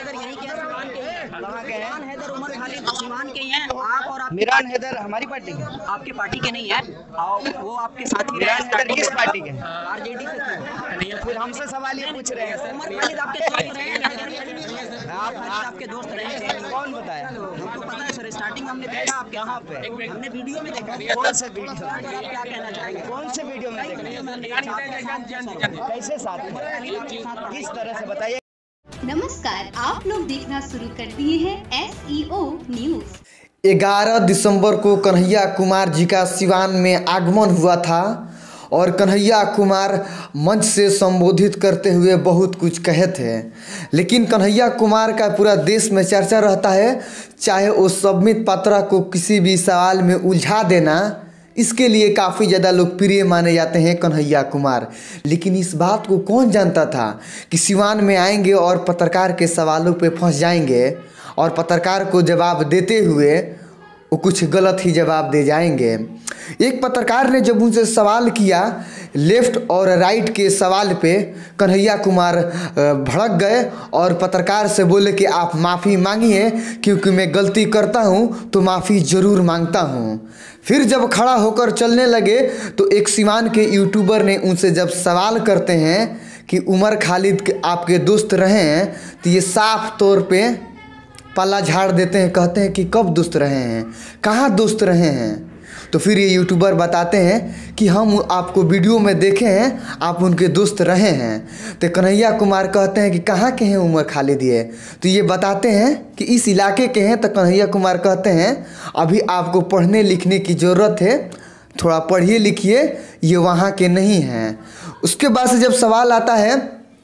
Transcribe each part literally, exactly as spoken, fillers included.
हैदर यहीं के हैं, सिवान के हैं। कहाँ के हैं? मिरान हैदर, उमर खालिद सिवान के हैं। आप और आप मिरान हैदर हमारी पार्टी के? आपके पार्टी के नहीं है, वो आपके साथी। मिरान हैदर किस पार्टी के? आरजेडी से थे। फिर हमसे सवाल ये पूछ रहे हैं। उमर खालिद आपके दोस्त रहे हैं, आप आपके दोस्त रहे हैं। कौन बताया? हमको पता है सर, स्टार्टिंग हमने देखा। आप कहाँ पे? हमने वीडियो में देखा। कौन से वीडियो? आप क्या कहना चाहेंगे? कौन से वीडियो में देखा? कैसे साथ में? किस तरह से बताइए। नमस्कार, आप लोग देखना शुरू कर दिए हैं एस ई ओ न्यूज। ग्यारह दिसंबर को कन्हैया कुमार जी का सिवान में आगमन हुआ था और कन्हैया कुमार मंच से संबोधित करते हुए बहुत कुछ कहे थे, लेकिन कन्हैया कुमार का पूरा देश में चर्चा रहता है, चाहे वो सब्मित पात्रा को किसी भी सवाल में उलझा देना, इसके लिए काफ़ी ज़्यादा लोकप्रिय माने जाते हैं कन्हैया कुमार। लेकिन इस बात को कौन जानता था कि सिवान में आएंगे और पत्रकार के सवालों पे फंस जाएंगे और पत्रकार को जवाब देते हुए वो कुछ गलत ही जवाब दे जाएंगे। एक पत्रकार ने जब उनसे सवाल किया लेफ्ट और राइट के सवाल पे, कन्हैया कुमार भड़क गए और पत्रकार से बोले कि आप माफ़ी मांगिए, क्योंकि मैं गलती करता हूँ तो माफ़ी ज़रूर मांगता हूँ। फिर जब खड़ा होकर चलने लगे तो एक सिवान के यूट्यूबर ने उनसे जब सवाल करते हैं कि उमर खालिद आपके दोस्त रहे हैं, तो ये साफ तौर पे पल्ला झाड़ देते हैं, कहते हैं कि कब दोस्त रहे हैं, कहाँ दोस्त रहे हैं। तो फिर ये यूट्यूबर बताते हैं कि हम आपको वीडियो में देखे हैं, आप उनके दोस्त रहे हैं। तो कन्हैया कुमार कहते हैं कि कहाँ के हैं उमर खालिद ये, तो ये बताते हैं कि इस इलाके के हैं। तो कन्हैया कुमार कहते हैं अभी आपको पढ़ने लिखने की ज़रूरत है, थोड़ा पढ़िए लिखिए, ये वहाँ के नहीं हैं। उसके बाद से जब सवाल आता है,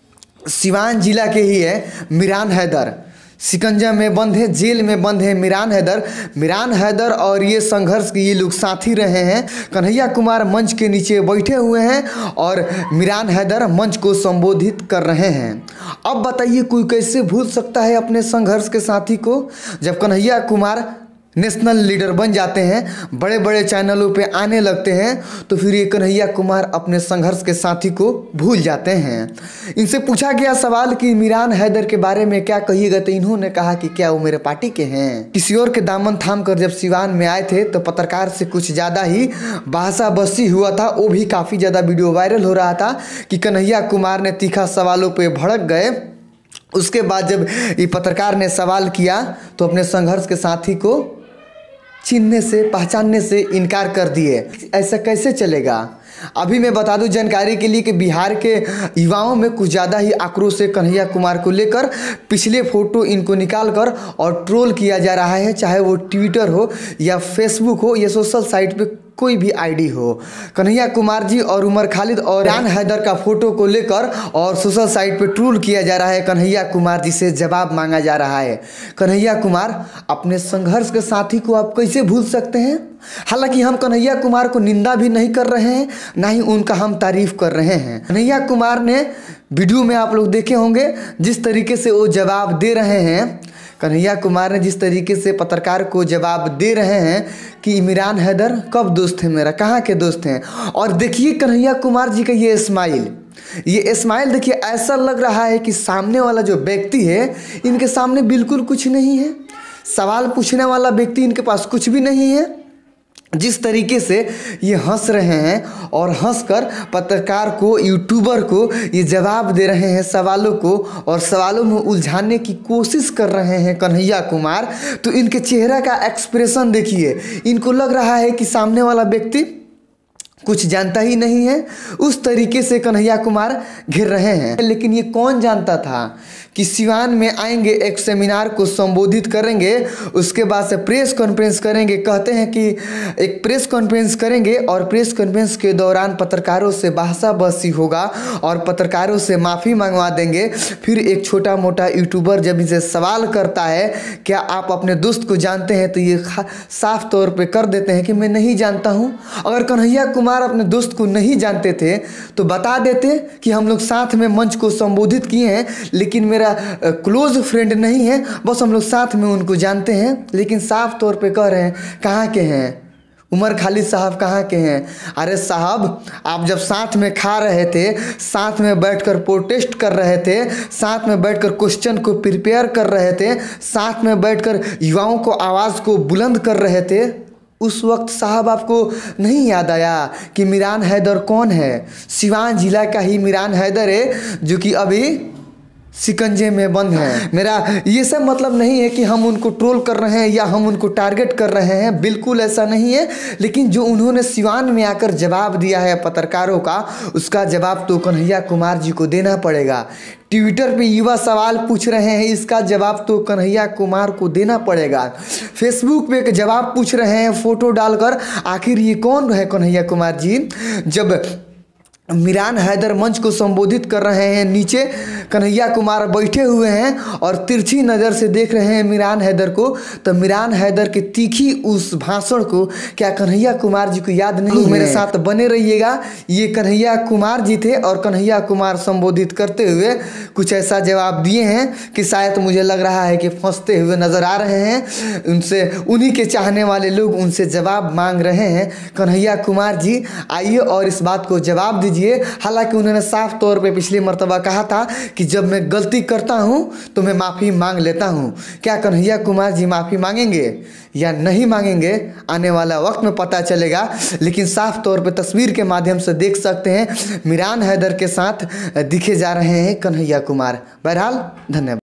सिवान जिला के ही है मिरान हैदर, शिकंजा में बंद है, जेल में बंद है मिरान हैदर। मिरान हैदर और ये संघर्ष के ये लोग साथी रहे हैं। कन्हैया कुमार मंच के नीचे बैठे हुए हैं और मिरान हैदर मंच को संबोधित कर रहे हैं। अब बताइए कोई कैसे भूल सकता है अपने संघर्ष के साथी को? जब कन्हैया कुमार नेशनल लीडर बन जाते हैं, बड़े बड़े चैनलों पे आने लगते हैं, तो फिर ये कन्हैया कुमार अपने संघर्ष के साथी को भूल जाते हैं। इनसे पूछा गया सवाल कि मिरान हैदर के बारे में क्या कहिएगा, तो इन्होंने कहा कि क्या वो मेरे पार्टी के हैं। किसी और के दामन थाम कर जब सिवान में आए थे तो पत्रकार से कुछ ज़्यादा ही बहसा बसी हुआ था। वो भी काफ़ी ज़्यादा वीडियो वायरल हो रहा था कि कन्हैया कुमार ने तीखा सवालों पर भड़क गए। उसके बाद जब ये पत्रकार ने सवाल किया तो अपने संघर्ष के साथी को चिन्हने से, पहचानने से इनकार कर दिए। ऐसा कैसे चलेगा? अभी मैं बता दूं जानकारी के लिए कि बिहार के युवाओं में कुछ ज़्यादा ही आक्रोश है कन्हैया कुमार को लेकर। पिछले फ़ोटो इनको निकाल कर और ट्रोल किया जा रहा है, चाहे वो ट्विटर हो या फेसबुक हो या सोशल साइट पे कोई भी आईडी हो। कन्हैया कुमार जी और उमर खालिद और मिरान हैदर का फोटो को लेकर और सोशल साइट पे ट्रोल किया जा रहा है। कन्हैया कुमार जी से जवाब मांगा जा रहा है। कन्हैया कुमार अपने संघर्ष के साथी को आप कैसे भूल सकते हैं? हालांकि हम कन्हैया कुमार को निंदा भी नहीं कर रहे हैं, ना ही उनका हम तारीफ कर रहे हैं। कन्हैया कुमार ने वीडियो में आप लोग देखे होंगे जिस तरीके से वो जवाब दे रहे हैं, कन्हैया कुमार ने जिस तरीके से पत्रकार को जवाब दे रहे हैं कि इमरान हैदर कब दोस्त है मेरा, कहाँ के दोस्त हैं। और देखिए कन्हैया कुमार जी का ये स्माइल, ये स्माइल देखिए, ऐसा लग रहा है कि सामने वाला जो व्यक्ति है इनके सामने बिल्कुल कुछ नहीं है। सवाल पूछने वाला व्यक्ति इनके पास कुछ भी नहीं है। जिस तरीके से ये हंस रहे हैं और हंसकर पत्रकार को, यूट्यूबर को ये जवाब दे रहे हैं सवालों को, और सवालों में उलझाने की कोशिश कर रहे हैं कन्हैया कुमार, तो इनके चेहरे का एक्सप्रेशन देखिए, इनको लग रहा है कि सामने वाला व्यक्ति कुछ जानता ही नहीं है। उस तरीके से कन्हैया कुमार घिर रहे हैं। लेकिन ये कौन जानता था कि सिवान में आएंगे, एक सेमिनार को संबोधित करेंगे, उसके बाद से प्रेस कॉन्फ्रेंस करेंगे। कहते हैं कि एक प्रेस कॉन्फ्रेंस करेंगे और प्रेस कॉन्फ्रेंस के दौरान पत्रकारों से बहसा बहसी होगा और पत्रकारों से माफ़ी मंगवा देंगे। फिर एक छोटा मोटा यूट्यूबर जब इनसे सवाल करता है क्या आप अपने दोस्त को जानते हैं, तो ये साफ तौर पर कर देते हैं कि मैं नहीं जानता हूँ। अगर कन्हैया कुमार अपने दोस्त को नहीं जानते थे तो बता देते कि हम लोग साथ में मंच को संबोधित किए हैं, लेकिन मेरा क्लोज फ्रेंड नहीं है, बस हम लोग साथ में उनको जानते हैं। लेकिन साफ तौर पे कह रहे हैं कहाँ के हैं उमर खालिद साहब कहाँ के हैं? अरे साहब, आप जब साथ में खा रहे थे, साथ में बैठकर प्रोटेस्ट कर रहे थे, साथ में बैठकर क्वेश्चन को प्रिपेयर कर रहे थे, साथ में बैठकर युवाओं को आवाज़ को बुलंद कर रहे थे, उस वक्त साहब आपको नहीं याद आया कि मिरान हैदर कौन है? सिवान जिला का ही मिरान हैदर है, जो कि अभी शिकंजे में बंद है। मेरा ये सब मतलब नहीं है कि हम उनको ट्रोल कर रहे हैं या हम उनको टारगेट कर रहे हैं, बिल्कुल ऐसा नहीं है। लेकिन जो उन्होंने सिवान में आकर जवाब दिया है पत्रकारों का, उसका जवाब तो कन्हैया कुमार जी को देना पड़ेगा। ट्विटर पे युवा सवाल पूछ रहे हैं, इसका जवाब तो कन्हैया कुमार को देना पड़ेगा। फेसबुक पे एक जवाब पूछ रहे हैं फोटो डालकर, आखिर ये कौन है कन्हैया कुमार जी? जब मिरान हैदर मंच को संबोधित कर रहे हैं, नीचे कन्हैया कुमार बैठे हुए हैं और तिरछी नज़र से देख रहे हैं मिरान हैदर को, तो मिरान हैदर के तीखी उस भाषण को क्या कन्हैया कुमार जी को याद नहीं? मेरे साथ बने रहिएगा। ये कन्हैया कुमार जी थे और कन्हैया कुमार संबोधित करते हुए कुछ ऐसा जवाब दिए हैं कि शायद मुझे लग रहा है कि फंसते हुए नज़र आ रहे हैं। उनसे, उन्हीं के चाहने वाले लोग उनसे जवाब मांग रहे हैं। कन्हैया कुमार जी आइए और इस बात को जवाब दीजिए। हालांकि उन्होंने साफ तौर पे पिछली मर्तबा कहा था कि जब मैं गलती करता हूं तो मैं माफ़ी मांग लेता हूं। क्या कन्हैया कुमार जी माफ़ी मांगेंगे या नहीं मांगेंगे, आने वाला वक्त में पता चलेगा। लेकिन साफ तौर पे तस्वीर के माध्यम से देख सकते हैं मिरान हैदर के साथ दिखे जा रहे हैं कन्हैया कुमार। बहरहाल, धन्यवाद।